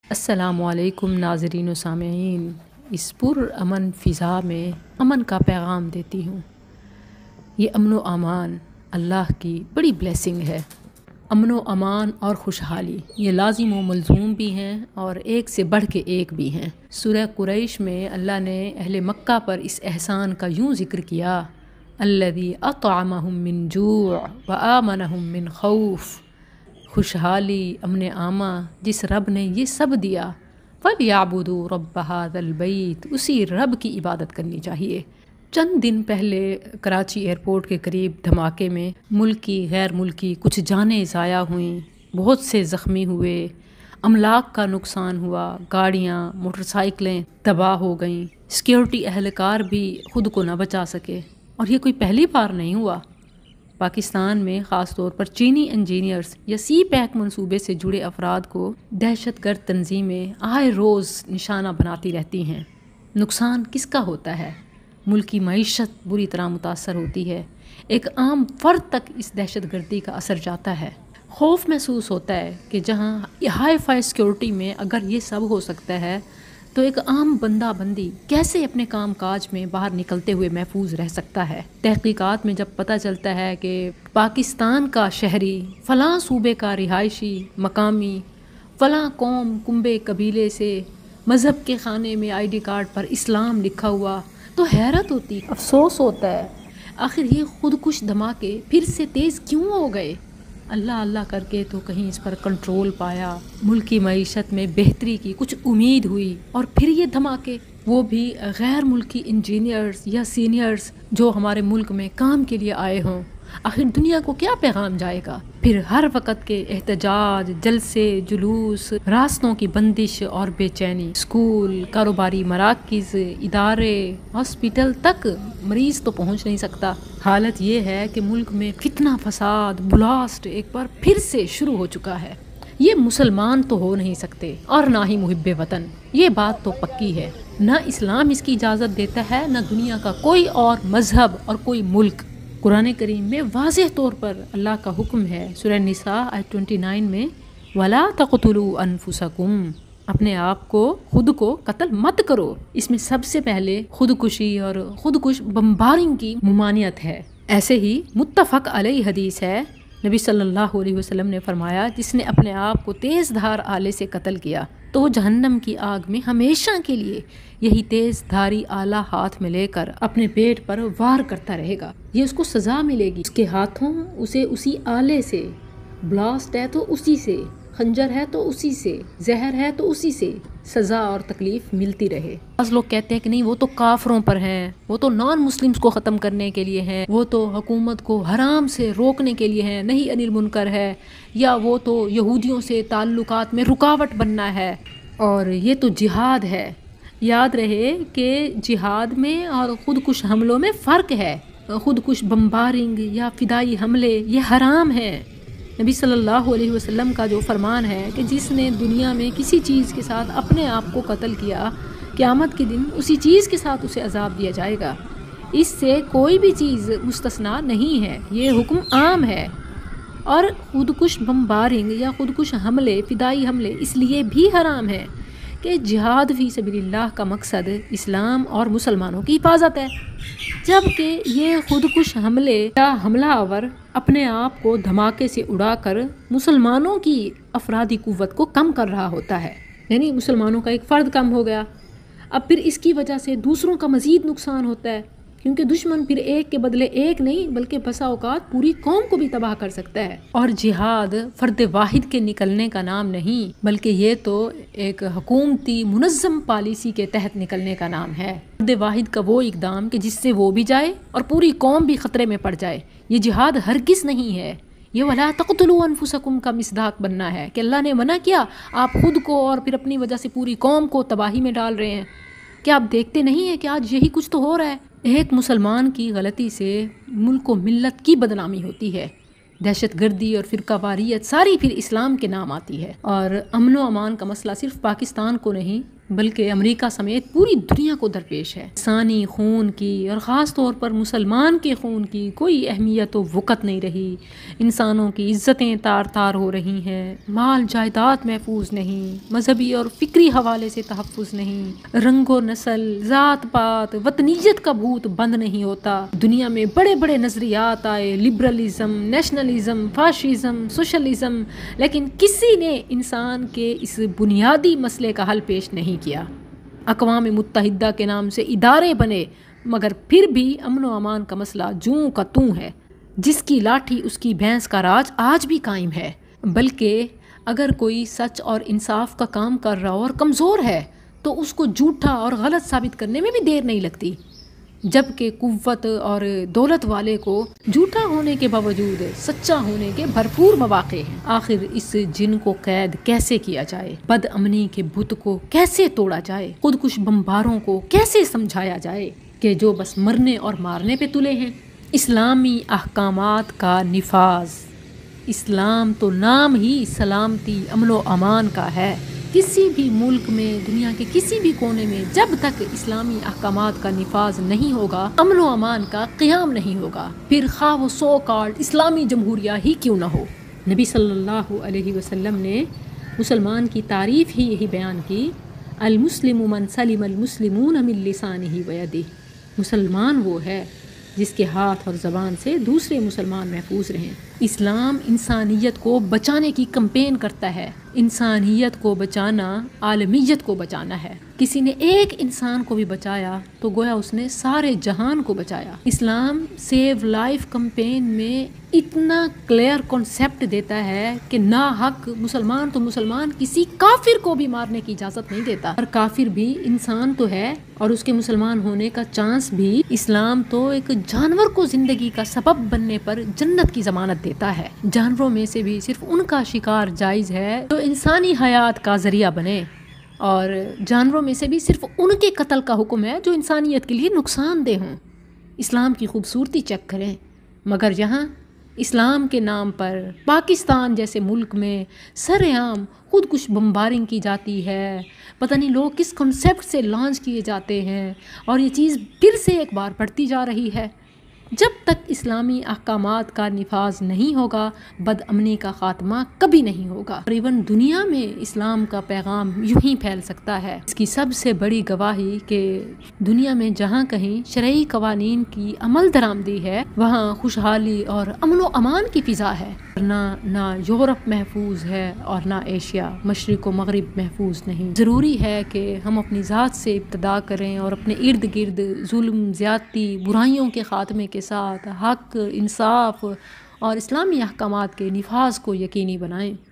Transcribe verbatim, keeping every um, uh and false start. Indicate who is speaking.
Speaker 1: السلام علیکم ناظرین و سامعین، اس پر امن فضا میں امن کا پیغام دیتی ہوں۔ یہ امن و امان اللہ کی بڑی بلیسنگ ہے۔ امن و امان اور خوشحالی یہ لازم و ملزوم بھی ہیں اور ایک سے بڑھ کے ایک بھی ہیں۔ سورہ قریش میں اللہ نے اہل مکہ پر اس احسان کا یوں ذکر کیا، الذی اطعمہم من جوع وآمنہم من خوف۔ خوشحالی، امن عامہ جس رب نے یہ سب دیا، فَلْيَعْبُدُوا رَبَّ هَذَا الْبَيْتِ، اسی رب کی عبادت کرنی چاہیے۔ چند دن پہلے کراچی ایئرپورٹ کے قریب دھماکے میں ملکی غیر ملکی کچھ جانیں ضائع ہوئیں، بہت سے زخمی ہوئے، املاک کا نقصان ہوا، گاڑیاں موٹر سائیکلیں تباہ ہو گئیں، سیکیورٹی اہلکار بھی خود کو نہ بچا سکے۔ اور یہ کوئی پہلی بار نہیں ہوا۔ پاکستان میں خاص طور پر چینی انجینئرز یا سی پیک منصوبے سے جڑے افراد کو دہشت گرد تنظیمیں آئے روز نشانہ بناتی رہتی ہیں۔ نقصان کس کا ہوتا ہے؟ ملک کی معیشت بری طرح متاثر ہوتی ہے، ایک عام فرد تک اس دہشت گردی کا اثر جاتا ہے۔ خوف محسوس ہوتا ہے کہ جہاں ہائی فائی سیکیورٹی میں اگر یہ سب ہو سکتا ہے تو ایک عام بندہ بندی کیسے اپنے کام کاج میں باہر نکلتے ہوئے محفوظ رہ سکتا ہے؟ تحقیقات میں جب پتہ چلتا ہے کہ پاکستان کا شہری فلاں صوبے کا رہائشی مقامی فلاں قوم کنبے قبیلے سے مذہب کے خانے میں آئی ڈی کارڈ پر اسلام لکھا ہوا تو حیرت ہوتی، افسوس ہوتا ہے، آخر یہ خودکش دھماکے پھر سے تیز کیوں ہو گئے؟ اللہ اللہ کر کے تو کہیں اس پر کنٹرول پایا، ملک کی معیشت میں بہتری کی کچھ امید ہوئی، اور پھر یہ دھماکے، وہ بھی غیر ملکی انجینئرز یا سینئرز جو ہمارے ملک میں کام کے لیے آئے ہوں۔ آخر دنیا کو کیا پیغام جائے گا؟ پھر ہر وقت کے احتجاج، جلسے جلوس، راستوں کی بندش اور بے چینی، اسکول، کاروباری مراکز، ادارے، ہاسپٹل تک مریض تو پہنچ نہیں سکتا۔ حالت یہ ہے کہ ملک میں فتنہ فساد، بلاسٹ ایک بار پھر سے شروع ہو چکا ہے۔ یہ مسلمان تو ہو نہیں سکتے اور نہ ہی محب وطن، یہ بات تو پکی ہے۔ نہ اسلام اس کی اجازت دیتا ہے، نہ دنیا کا کوئی اور مذہب اور کوئی ملک۔ قرآن کریم میں واضح طور پر اللہ کا حکم ہے، سورہ نساء آیت انیس میں، وَلَا تَقْتُلُوا أَنفُسَكُمْ، اپنے آپ کو خود کو قتل مت کرو۔ اس میں سب سے پہلے خودکشی اور خودکش بمبارنگ کی ممانعت ہے۔ ایسے ہی متفق علیہ حدیث ہے، نبی صلی اللہ علیہ وسلم نے فرمایا، جس نے اپنے آپ کو تیز دھار آلے سے قتل کیا تو وہ جہنم کی آگ میں ہمیشہ کے لیے یہی تیز دھاری آلہ ہاتھ میں لے کر اپنے پیٹ پر وار کرتا رہے گا۔ یہ اس کو سزا ملے گی، اس کے ہاتھوں اسے اسی آلے سے، بلاسٹ ہے تو اسی سے، خنجر ہے تو اسی سے، زہر ہے تو اسی سے سزا اور تکلیف ملتی رہے۔ بعض لوگ کہتے ہیں کہ نہیں، وہ تو کافروں پر ہیں، وہ تو نان مسلمز کو ختم کرنے کے لیے ہیں، وہ تو حکومت کو حرام سے روکنے کے لیے ہیں، نہیں انل منکر ہے، یا وہ تو یہودیوں سے تعلقات میں رکاوٹ بننا ہے، اور یہ تو جہاد ہے۔ یاد رہے کہ جہاد میں اور خودکش حملوں میں فرق ہے۔ خودکش بمبارنگ یا فدائی حملے یہ حرام ہیں۔ نبی صلی اللہ علیہ وسلم کا جو فرمان ہے کہ جس نے دنیا میں کسی چیز کے ساتھ اپنے آپ کو قتل کیا، قیامت کے دن اسی چیز کے ساتھ اسے عذاب دیا جائے گا۔ اس سے کوئی بھی چیز مستثنا نہیں ہے، یہ حکم عام ہے۔ اور خودکش بمبارنگ یا خودکش حملے، فدائی حملے اس لیے بھی حرام ہے کہ جہاد فی سبیل اللہ کا مقصد اسلام اور مسلمانوں کی حفاظت ہے، جبکہ یہ خودکش حملے یا حملہ آور اپنے آپ کو دھماکے سے اڑا کر مسلمانوں کی افرادی قوت کو کم کر رہا ہوتا ہے، یعنی مسلمانوں کا ایک فرد کم ہو گیا، اب پھر اس کی وجہ سے دوسروں کا مزید نقصان ہوتا ہے، کیونکہ دشمن پھر ایک کے بدلے ایک نہیں بلکہ بسا اوقات پوری قوم کو بھی تباہ کر سکتا ہے۔ اور جہاد فرد واحد کے نکلنے کا نام نہیں، بلکہ یہ تو ایک حکومتی منظم پالیسی کے تحت نکلنے کا نام ہے۔ فرد واحد کا وہ اقدام کہ جس سے وہ بھی جائے اور پوری قوم بھی خطرے میں پڑ جائے، یہ جہاد ہرگز نہیں ہے۔ یہ وَلَا تَقْتُلُوا أَنفُسَكُمْ کا مصداق بننا ہے کہ اللہ نے منع کیا، آپ خود کو اور پھر اپنی وجہ سے پوری قوم کو تباہی میں ڈال رہے ہیں۔ کیا آپ دیکھتے نہیں ہیں کہ آج یہی کچھ تو ہو رہا ہے؟ ایک مسلمان کی غلطی سے ملک و ملت کی بدنامی ہوتی ہے، دہشت گردی اور فرقہ واریت ساری پھر اسلام کے نام آتی ہے۔ اور امن و امان کا مسئلہ صرف پاکستان کو نہیں بلکہ امریکہ سمیت پوری دنیا کو درپیش ہے۔ انسانی خون کی اور خاص طور پر مسلمان کے خون کی کوئی اہمیت و وقت نہیں رہی۔ انسانوں کی عزتیں تار تار ہو رہی ہیں، مال جائیداد محفوظ نہیں، مذہبی اور فکری حوالے سے تحفظ نہیں، رنگ و نسل، ذات پات، وطنیت کا بھوت بند نہیں ہوتا۔ دنیا میں بڑے بڑے نظریات آئے، لبرلزم، نیشنلزم، فاشزم، سوشلزم، لیکن کسی نے انسان کے اس بنیادی مسئلے کا حل پیش نہیں کیا۔ اقوام متحدہ کے نام سے ادارے بنے، مگر پھر بھی امن و امان کا مسئلہ جوں کا توں ہے۔ جس کی لاٹھی اس کی بھینس کا راج آج بھی قائم ہے۔ بلکہ اگر کوئی سچ اور انصاف کا کام کر رہا ہو اور کمزور ہے تو اس کو جھوٹا اور غلط ثابت کرنے میں بھی دیر نہیں لگتی، جبکہ قوت اور دولت والے کو جھوٹا ہونے کے باوجود سچا ہونے کے بھرپور مواقع ہیں۔ آخر اس جن کو قید کیسے کیا جائے، بد امنی کے بت کو کیسے توڑا جائے، خودکش بمباروں کو کیسے سمجھایا جائے کہ جو بس مرنے اور مارنے پہ تلے ہیں۔ اسلامی احکامات کا نفاذ۔ اسلام تو نام ہی سلامتی، امن و امان کا ہے۔ کسی بھی ملک میں، دنیا کے کسی بھی کونے میں جب تک اسلامی احکامات کا نفاذ نہیں ہوگا، امن و امان کا قیام نہیں ہوگا، پھر خواہ وہ سو کالڈ اسلامی جمہوریہ ہی کیوں نہ ہو۔ نبی صلی اللہ علیہ وسلم نے مسلمان کی تعریف ہی یہی بیان کی، المسلم من سلم المسلمون من لسانہ ویدہ۔ مسلمان وہ ہے جس کے ہاتھ اور زبان سے دوسرے مسلمان محفوظ رہیں۔ اسلام انسانیت کو بچانے کی کمپین کرتا ہے۔ انسانیت کو بچانا عالمیت کو بچانا ہے۔ کسی نے ایک انسان کو بھی بچایا تو گویا اس نے سارے جہان کو بچایا۔ اسلام سیو لائف کمپین میں اتنا کلیئر کنسیپٹ دیتا ہے کہ ناحق مسلمان تو مسلمان کسی کافر کو بھی مارنے کی اجازت نہیں دیتا، اور کافر بھی انسان تو ہے اور اس کے مسلمان ہونے کا چانس بھی۔ اسلام تو ایک جانور کو زندگی کا سبب بننے پر جنت کی ضمانت دیتا ہے۔ جانوروں میں سے بھی صرف ان کا شکار جائز ہے جو انسانی حیات کا ذریعہ بنے، اور جانوروں میں سے بھی صرف ان کے قتل کا حکم ہے جو انسانیت کے لیے نقصان دہ ہوں۔ اسلام کی خوبصورتی چیک کریں، مگر یہاں اسلام کے نام پر پاکستان جیسے ملک میں سر عام خودکش بمبارنگ کی جاتی ہے۔ پتہ نہیں لوگ کس کنسیپٹ سے لانچ کیے جاتے ہیں، اور یہ چیز پھر سے ایک بار بڑھتی جا رہی ہے۔ جب تک اسلامی احکامات کا نفاذ نہیں ہوگا، بد امنی کا خاتمہ کبھی نہیں ہوگا۔ تقریباً دنیا میں اسلام کا پیغام یوں ہی پھیل سکتا ہے۔ اس کی سب سے بڑی گواہی کہ دنیا میں جہاں کہیں شرعی قوانین کی عمل درآمدی ہے، وہاں خوشحالی اور امن و امان کی فضا ہے۔ نہ نہ یورپ محفوظ ہے اور نہ ایشیا، مشرق و مغرب محفوظ نہیں۔ ضروری ہے کہ ہم اپنی ذات سے ابتدا کریں اور اپنے ارد گرد ظلم، زیادتی، برائیوں کے خاتمے کے ساتھ حق، انصاف اور اسلامی احکامات کے نفاذ کو یقینی بنائیں۔